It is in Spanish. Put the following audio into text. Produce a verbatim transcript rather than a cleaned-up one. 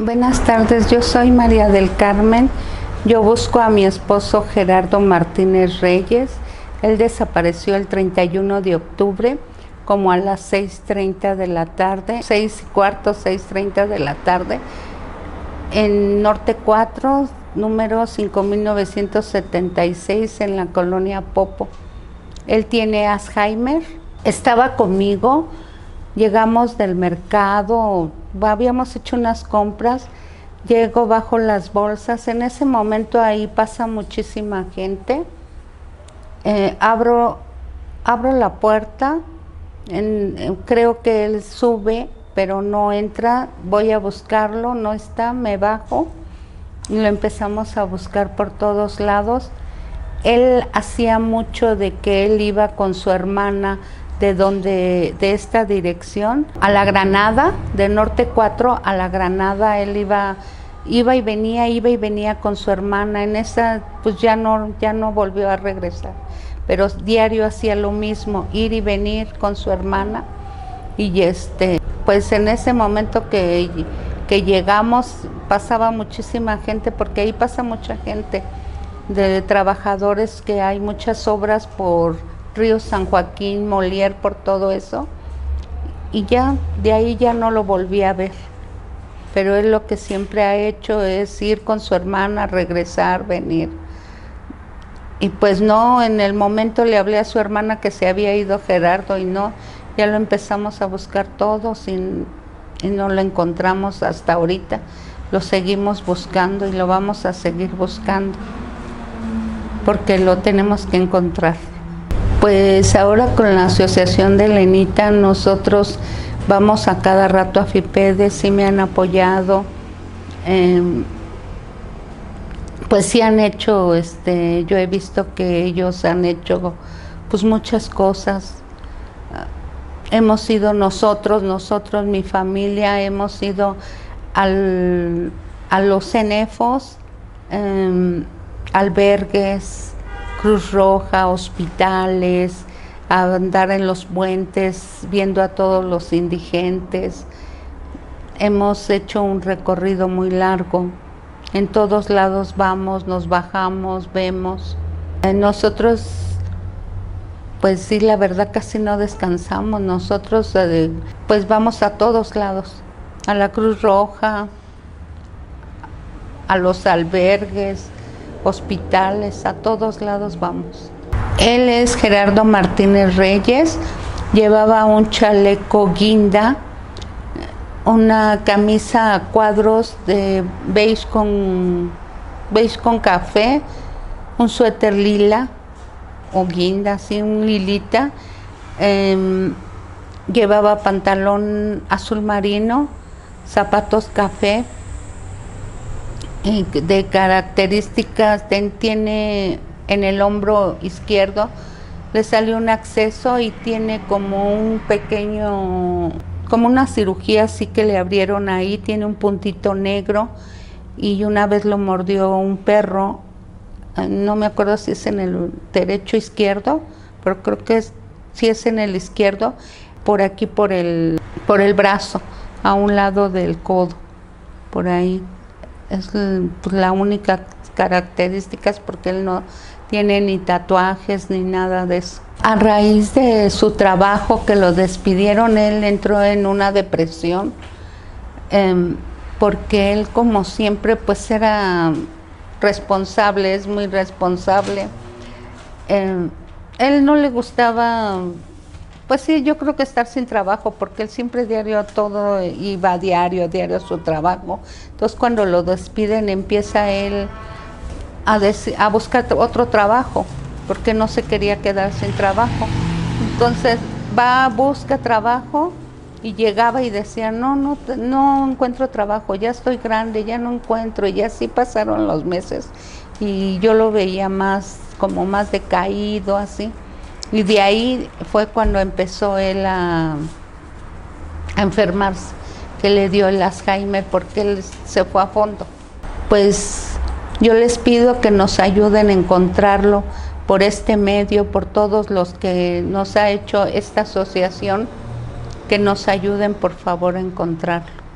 Buenas tardes, yo soy María del Carmen. Yo busco a mi esposo Gerardo Martínez Reyes. Él desapareció el treinta y uno de octubre, como a las seis treinta de la tarde, seis y cuarto, seis treinta de la tarde, en Norte cuatro, número cinco mil novecientos setenta y seis, en la colonia Popo. Él tiene Alzheimer. Estaba conmigo, llegamos del mercado, habíamos hecho unas compras, llego bajo las bolsas, en ese momento ahí pasa muchísima gente, eh, abro, abro la puerta, en, en, creo que él sube, pero no entra, voy a buscarlo, no está, me bajo y lo empezamos a buscar por todos lados. Él hacía mucho de que él iba con su hermana de donde, de esta dirección, a la Granada, de Norte cuatro a la Granada, él iba, iba y venía, iba y venía con su hermana. En esa, pues ya no, ya no volvió a regresar, pero diario hacía lo mismo, ir y venir con su hermana. Y este, pues en ese momento que, que llegamos, pasaba muchísima gente, porque ahí pasa mucha gente de trabajadores, que hay muchas obras por Río San Joaquín, Molière, por todo eso, y ya de ahí ya no lo volví a ver. Pero él lo que siempre ha hecho es ir con su hermana, regresar, venir. Y pues no, en el momento le hablé a su hermana que se había ido Gerardo, y no, ya lo empezamos a buscar todos y, y no lo encontramos hasta ahorita. Lo seguimos buscando y lo vamos a seguir buscando, porque lo tenemos que encontrar. Pues ahora con la Asociación de Lenita nosotros vamos a cada rato a FIPEDES, sí me han apoyado, eh, pues sí han hecho, este, yo he visto que ellos han hecho pues muchas cosas. Hemos ido nosotros, nosotros, mi familia, hemos ido al, a los CENEFOS, eh, albergues, Cruz Roja, hospitales, a andar en los puentes, viendo a todos los indigentes. Hemos hecho un recorrido muy largo. En todos lados vamos, nos bajamos, vemos. Nosotros, pues sí, la verdad casi no descansamos. Nosotros, pues vamos a todos lados, a la Cruz Roja, a los albergues, hospitales, a todos lados vamos. Él es Gerardo Martínez Reyes, llevaba un chaleco guinda, una camisa a cuadros de beige con, beige con café, un suéter lila o guinda, así un lilita, eh, llevaba pantalón azul marino, zapatos café. De características, tiene en el hombro izquierdo, le salió un acceso y tiene como un pequeño, como una cirugía así que le abrieron ahí, tiene un puntito negro, y una vez lo mordió un perro, no me acuerdo si es en el derecho o izquierdo, pero creo que es, si es en el izquierdo, por aquí por el, por el brazo, a un lado del codo, por ahí. Es pues, la única característica, porque él no tiene ni tatuajes ni nada de eso. A raíz de su trabajo, que lo despidieron, él entró en una depresión, eh, porque él, como siempre, pues era responsable, es muy responsable. Eh, él no le gustaba, pues sí, yo creo que estar sin trabajo, porque él siempre diario todo, iba diario, diario a su trabajo. Entonces cuando lo despiden empieza él a, a buscar otro trabajo, porque no se quería quedar sin trabajo. Entonces va, busca trabajo, y llegaba y decía, no, no, no encuentro trabajo, ya estoy grande, ya no encuentro, y así pasaron los meses. Y yo lo veía más, como más decaído, así. Y de ahí fue cuando empezó él a, a enfermarse, que le dio el Alzheimer, porque él se fue a fondo. Pues yo les pido que nos ayuden a encontrarlo por este medio, por todos los que nos ha hecho esta asociación, que nos ayuden por favor a encontrarlo.